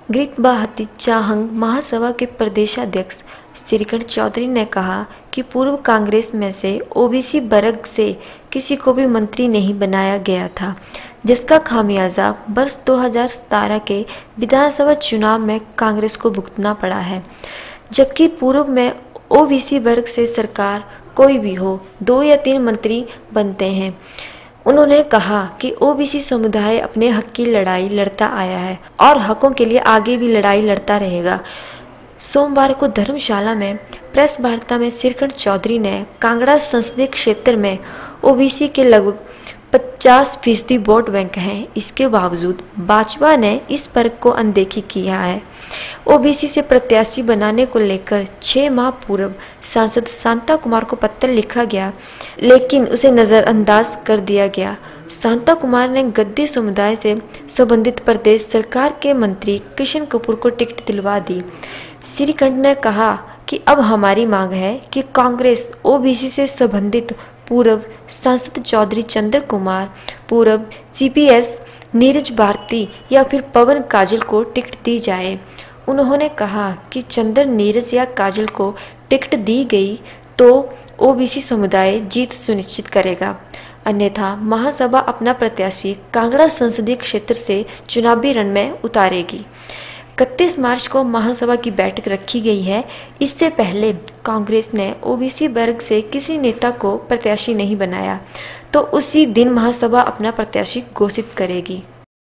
गिरबाहती चाहंग महासभा के प्रदेशाध्यक्ष श्रीकंठ चौधरी ने कहा कि पूर्व कांग्रेस में से ओबीसी वर्ग से किसी को भी मंत्री नहीं बनाया गया था, जिसका खामियाजा वर्ष 2017 के विधानसभा चुनाव में कांग्रेस को भुगतना पड़ा है। जबकि पूर्व में ओबीसी वर्ग से सरकार कोई भी हो 2 या 3 मंत्री बनते हैं। उन्होंने कहा कि ओबीसी समुदाय अपने हक की लड़ाई लड़ता आया है और हकों के लिए आगे भी लड़ाई लड़ता रहेगा। सोमवार को धर्मशाला में प्रेस वार्ता में श्रीकंठ चौधरी ने कांगड़ा संसदीय क्षेत्र में ओबीसी के लगभग 50% वोट बैंक हैं, इसके बावजूद भाजपा ने इस वर्ग को अनदेखी किया है। ओबीसी से प्रत्याशी बनाने को लेकर 6 माह पूर्व सांसद शांता कुमार को पत्र लिखा गया, लेकिन उसे नज़रअंदाज कर दिया गया। शांता कुमार ने गद्दी समुदाय से संबंधित प्रदेश सरकार के मंत्री किशन कपूर को टिकट दिलवा दी। श्रीकंठ ने कहा कि अब हमारी मांग है कि कांग्रेस ओबीसी से संबंधित पूर्व सांसद चौधरी चंद्र कुमार, पूर्व जीपीएस नीरज भारती या फिर पवन काजल को टिकट दी जाए। उन्होंने कहा कि चंद्र, नीरज या काजल को टिकट दी गई तो ओबीसी समुदाय जीत सुनिश्चित करेगा, अन्यथा महासभा अपना प्रत्याशी कांगड़ा संसदीय क्षेत्र से चुनावी रण में उतारेगी। 31 मार्च को महासभा की बैठक रखी गई है। इससे पहले कांग्रेस ने ओबीसी वर्ग से किसी नेता को प्रत्याशी नहीं बनाया, तो उसी दिन महासभा अपना प्रत्याशी घोषित करेगी।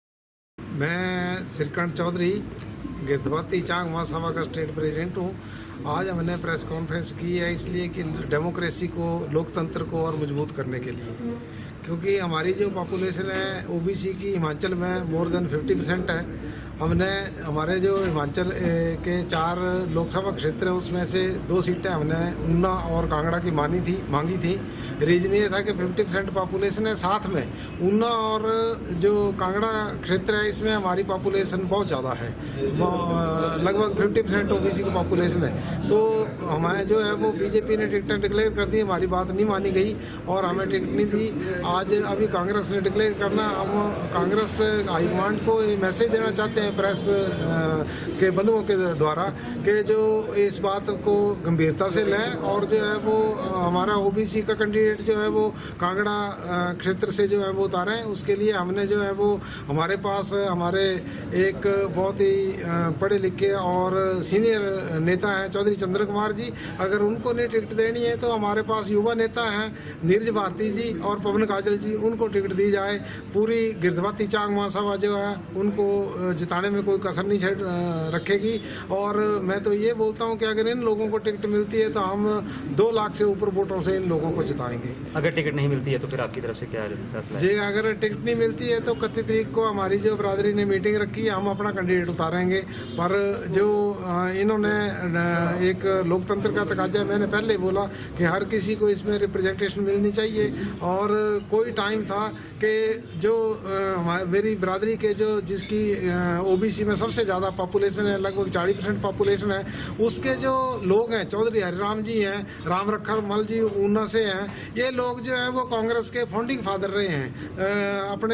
मैं श्रीकंठ चौधरी गिरबाहती चाहंग महासभा का स्टेट प्रेसिडेंट हूँ। आज हमने प्रेस कॉन्फ्रेंस की है इसलिए कि डेमोक्रेसी को, लोकतंत्र को और मजबूत करने के लिए, क्योंकि हमारी जो पॉपुलेशन है ओबीसी की हिमाचल में मोर देन 50% है। हमने हमारे जो हिमाचल के 4 लोकसभा क्षेत्र है उसमें से 2 सीटें हमने ऊना और कांगड़ा की मांगी थी। रीजन ये था कि 50% पॉपुलेशन है, साथ में ऊना और जो कांगड़ा क्षेत्र है इसमें हमारी पॉपुलेशन बहुत ज़्यादा है, लगभग 50% ओबीसी की पॉपुलेशन है। तो हमें जो है वो बीजेपी ने टिकट डिक्लेयर कर दी, हमारी बात नहीं मानी गई और हमें टिकट नहीं दी। आज अभी कांग्रेस ने डिक्लेयर करना, हम कांग्रेस हाईकमांड को ये मैसेज देना चाहते हैं प्रेस के बंधुओं के द्वारा कि जो इस बात को गंभीरता से लें और जो है वो हमारा ओबीसी का कैंडिडेट जो है वो कांगड़ा क्षेत्र से जो है वो उतारें। उसके लिए हमने जो है वो हमारे पास हमारे एक बहुत ही पढ़े लिखे और सीनियर नेता हैं चौधरी चंद्र कुमार जी, अगर उनको नहीं टिकट देनी है तो हमारे पास युवा नेता हैं नीरज भारती जी और पवन काजल जी, उनको टिकट दी जाए। पूरी गिरबाहती चाहंग महासभा जो है उनको जिताने में कोई कसर नहीं रखेगी। और मैं तो ये बोलता हूँ कि अगर इन लोगों को टिकट मिलती है तो हम 2 लाख से ऊपर वोटों से इन लोगों को जिताएंगे। अगर टिकट नहीं मिलती है तो फिर आपकी तरफ से क्या फैसला है? जी, अगर टिकट नहीं मिलती है तो 31 तारीख को हमारी जो बरादरी ने मीटिंग रखी है, हम अपना कैंडिडेट उतारेंगे। पर जो इन्होंने एक लोकतंत्र का तकाजा, मैंने पहले बोला कि हर किसी को इसमें रिप्रेजेंटेशन मिलनी चाहिए। और कोई टाइम था कि जो मेरी बरादरी के जो जिसकी ओबीसी में सबसे ज्यादा पॉपुलेशन है, लगभग 40% पॉपुलेशन है, उसके जो लोग हैं चौधरी हरिराम जी हैं, राम रखर मल जी ऊना से हैं, ये लोग जो है वो कांग्रेस के फाउंडिंग फादर रहे हैं। अपने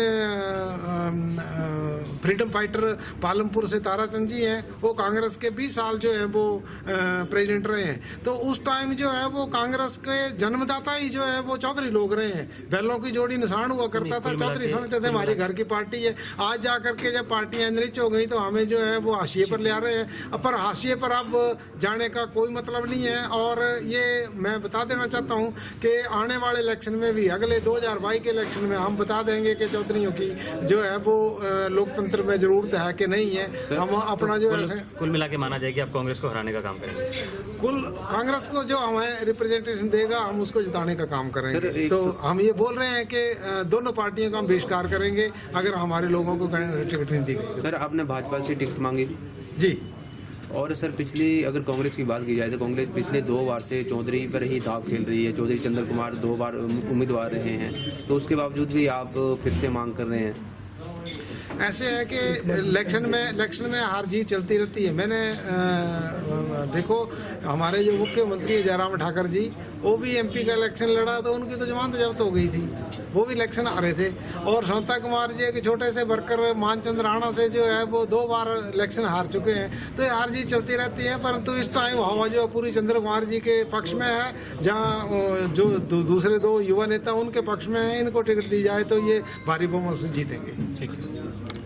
फ्रीडम फाइटर पालमपुर से ताराचंद जी हैं, वो कांग्रेस के 20 साल जो है वो प्रेसिडेंट रहे हैं। तो उस टाइम जो है वो कांग्रेस के जन्मदाता ही जो है वो चौधरी लोग रहे हैं। बैलों की जोड़ी निशान हुआ करता था, चौधरी समझते थे हमारी घर की पार्टी है। आज जाकर के जब पार्टियां निच हो गई तो हमें जो है वो हाशिए पर ले आ रहे हैं। पर हाशिए पर अब जाने का कोई मतलब नहीं है। और ये मैं बता देना चाहता हूँ कि आने वाले इलेक्शन में भी, अगले 2022 के इलेक्शन में हम बता देंगे कि चौधरीयों की जो है वो लोकतंत्र में जरूरत है कि नहीं है। हम अपना जो है कुल मिला के माना जाए कि आप कांग्रेस को हराने का काम करेंगे। कुल कांग्रेस को जो हमें रिप्रेजेंटेशन देगा हम उसको जिताने का काम करेंगे। तो हम ये बोल रहे हैं कि दोनों पार्टियों का हम बहिष्कार करेंगे अगर हमारे लोगों को टिकट नहीं दी गई। सर, आपने भाजपा से टिकट मांगी थी? जी। और सर, पिछली अगर कांग्रेस की बात की जाए तो कांग्रेस पिछले 2 बार से चौधरी पर ही दाव खेल रही है। चौधरी चंद्र कुमार 2 बार उम्मीदवार रहे हैं, तो उसके बावजूद भी आप फिर से मांग कर रहे हैं। ऐसे है कि इलेक्शन में हार जीत चलती रहती है। मैंने देखो, हमारे जो मुख्यमंत्री जयराम ठाकुर जी वो भी एमपी का इलेक्शन लड़ा तो उनकी तो जमानत जब्त हो गई थी, वो भी इलेक्शन आ रहे थे। और शांता कुमार जी के छोटे से वर्कर मानचंद्र राणा से जो है वो 2 बार इलेक्शन हार चुके हैं। तो ये हार जीत चलती रहती है, परंतु इस टाइम हवा जो पूरी चंद्र कुमार जी के पक्ष में है, जहाँ जो दूसरे 2 युवा नेता उनके पक्ष में है, इनको टिकट दी जाए तो ये भारी बहुमत से जीतेंगे। ठीक है।